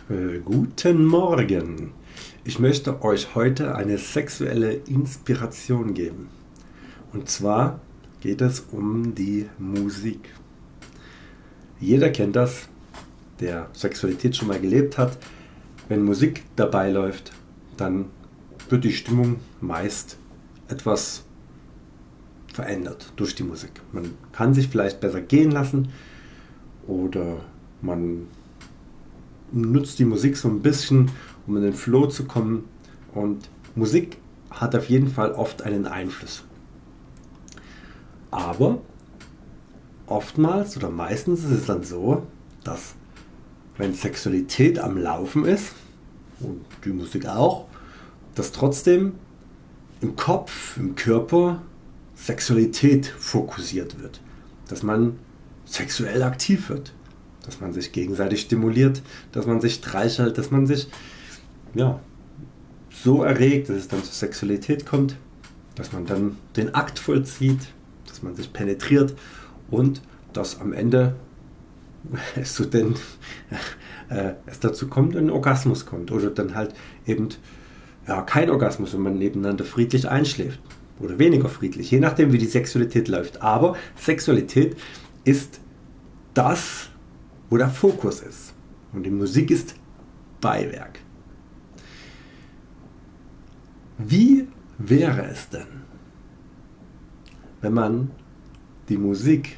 Guten Morgen! Ich möchte euch heute eine sexuelle Inspiration geben. Und zwar geht es um die Musik. Jeder kennt das, der Sexualität schon mal gelebt hat. Wenn Musik dabei läuft, dann wird die Stimmung meist etwas verändert durch die Musik. Man kann sich vielleicht besser gehen lassen oder man nutzt die Musik so ein bisschen, um in den Flow zu kommen, und Musik hat auf jeden Fall oft einen Einfluss. Aber oftmals oder meistens ist es dann so, dass wenn Sexualität am Laufen ist, und die Musik auch, dass trotzdem im Kopf, im Körper Sexualität fokussiert wird. Dass man sexuell aktiv wird. Dass man sich gegenseitig stimuliert, dass man sich streichelt, dass man sich so erregt, dass es dann zur Sexualität kommt, dass man dann den Akt vollzieht, dass man sich penetriert und dass am Ende es dazu kommt, ein Orgasmus kommt oder dann halt eben kein Orgasmus, wenn man nebeneinander friedlich einschläft oder weniger friedlich, je nachdem wie die Sexualität läuft. Aber Sexualität ist das, wo der Fokus ist, und die Musik ist Beiwerk. Wie wäre es denn, wenn man die Musik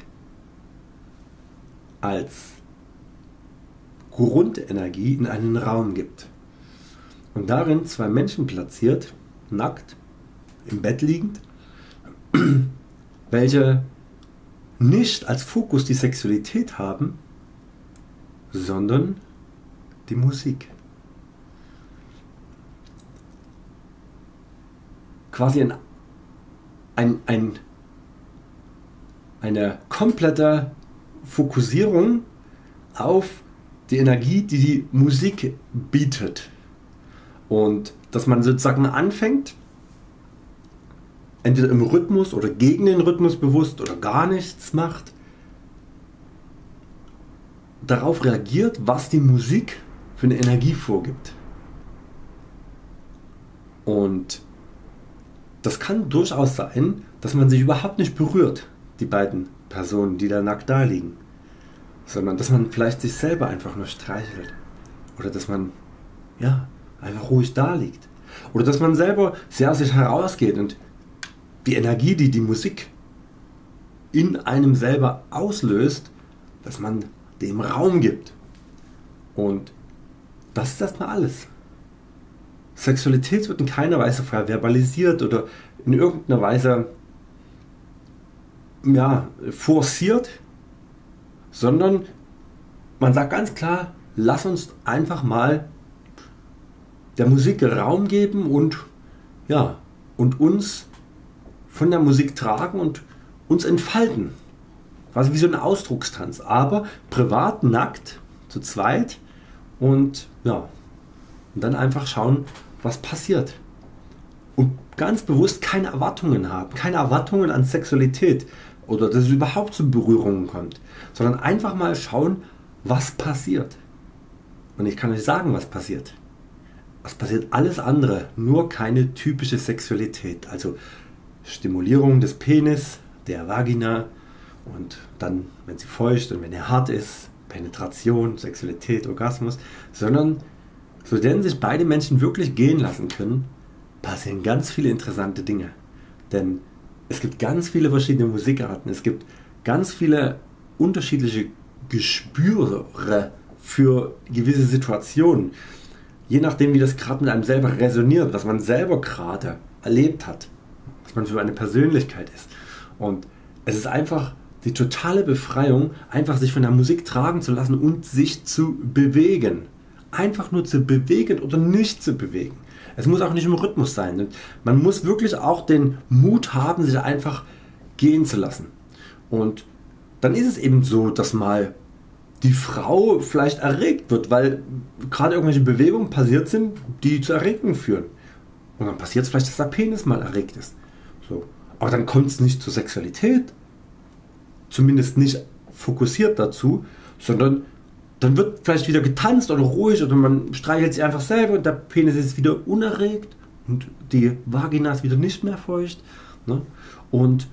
als Grundenergie in einen Raum gibt und darin zwei Menschen platziert, nackt, im Bett liegend, welche nicht als Fokus die Sexualität haben, sondern die Musik. Quasi eine komplette Fokussierung auf die Energie, die die Musik bietet. Und dass man sozusagen anfängt, entweder im Rhythmus oder gegen den Rhythmus bewusst oder gar nichts macht, darauf reagiert, was die Musik für eine Energie vorgibt. Und das kann durchaus sein, dass man sich überhaupt nicht berührt, die beiden Personen, die da nackt da liegen, sondern dass man vielleicht sich selber einfach nur streichelt oder dass man einfach ruhig da liegt oder dass man selber sehr aus sich herausgeht und die Energie, die die Musik in einem selber auslöst, dass man dem Raum gibt. Und das ist erstmal alles. Sexualität wird in keiner Weise verbalisiert oder in irgendeiner Weise forciert, sondern man sagt ganz klar, lass uns einfach mal der Musik Raum geben und uns von der Musik tragen und uns entfalten. Quasi wie so ein Ausdruckstanz, aber privat, nackt, zu zweit und dann einfach schauen, was passiert. Und ganz bewusst keine Erwartungen haben, keine Erwartungen an Sexualität oder dass es überhaupt zu Berührungen kommt, sondern einfach mal schauen, was passiert. Und ich kann euch sagen, was passiert. Es passiert alles andere, nur keine typische Sexualität. Also Stimulierung des Penis, der Vagina, und dann, wenn sie feucht und wenn er hart ist, Penetration, Sexualität, Orgasmus, sondern so denn sich beide Menschen wirklich gehen lassen können, passieren ganz viele interessante Dinge. Denn es gibt ganz viele verschiedene Musikarten, es gibt ganz viele unterschiedliche Gespüre für gewisse Situationen, je nachdem wie das gerade mit einem selber resoniert, was man selber gerade erlebt hat, was man für eine Persönlichkeit ist. Und es ist einfach die totale Befreiung, einfach sich von der Musik tragen zu lassen und sich zu bewegen. Einfach nur zu bewegen oder nicht zu bewegen. Es muss auch nicht im Rhythmus sein. Man muss wirklich auch den Mut haben, sich einfach gehen zu lassen. Und dann ist es eben so, dass mal die Frau vielleicht erregt wird, weil gerade irgendwelche Bewegungen passiert sind, die zu Erregungen führen. Und dann passiert es vielleicht, dass der Penis mal erregt ist. So. Aber dann kommt es nicht zur Sexualität, zumindest nicht fokussiert dazu, sondern dann wird vielleicht wieder getanzt oder ruhig oder man streichelt sich einfach selber und der Penis ist wieder unerregt und die Vagina ist wieder nicht mehr feucht. Ne? Und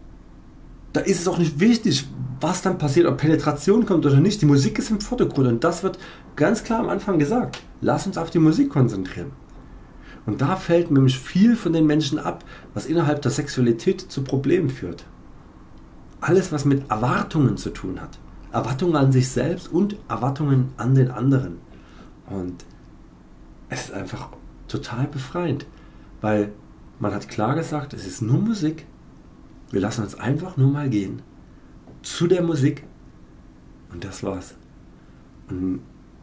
da ist es auch nicht wichtig, was dann passiert, ob Penetration kommt oder nicht. Die Musik ist im Vordergrund und das wird ganz klar am Anfang gesagt. Lass uns auf die Musik konzentrieren. Und da fällt nämlich viel von den Menschen ab, was innerhalb der Sexualität zu Problemen führt. Alles, was mit Erwartungen zu tun hat. Erwartungen an sich selbst und Erwartungen an den anderen. Und es ist einfach total befreiend, weil man hat klar gesagt, es ist nur Musik. Wir lassen uns einfach nur mal gehen zu der Musik und das war's. Und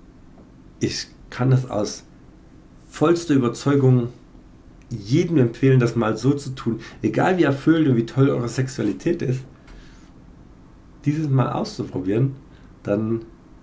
ich kann das aus vollster Überzeugung jedem empfehlen, das mal so zu tun. Egal wie erfüllt und wie toll eure Sexualität ist, dieses mal auszuprobieren, dann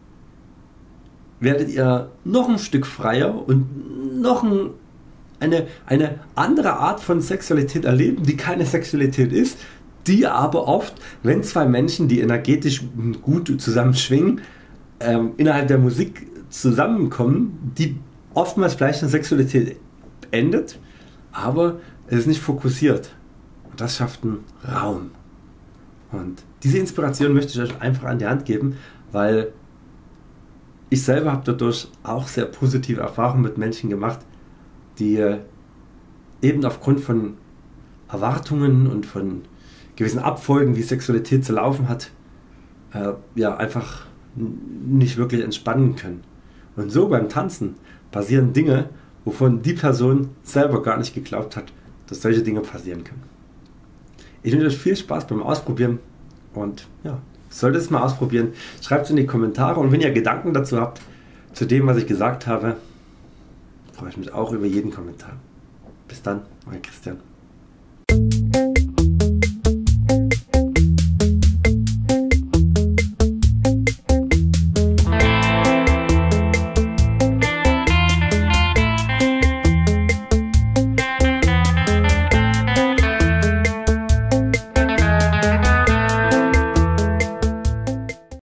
werdet ihr noch ein Stück freier und noch eine andere Art von Sexualität erleben, die keine Sexualität ist, die aber oft, wenn zwei Menschen, die energetisch gut zusammen schwingen, innerhalb der Musik zusammenkommen, die oftmals vielleicht in Sexualität endet, aber es ist nicht fokussiert. Und das schafft einen Raum. Und diese Inspiration möchte ich euch einfach an die Hand geben, weil ich selber habe dadurch auch sehr positive Erfahrungen mit Menschen gemacht, die eben aufgrund von Erwartungen und von gewissen Abfolgen, wie Sexualität zu laufen hat, einfach nicht wirklich entspannen können. Und so beim Tanzen passieren Dinge, wovon die Person selber gar nicht geglaubt hat, dass solche Dinge passieren können. Ich wünsche euch viel Spaß beim Ausprobieren und ja, solltet es mal ausprobieren. Schreibt es in die Kommentare und wenn ihr Gedanken dazu habt, zu dem, was ich gesagt habe, freue ich mich auch über jeden Kommentar. Bis dann, euer Christian.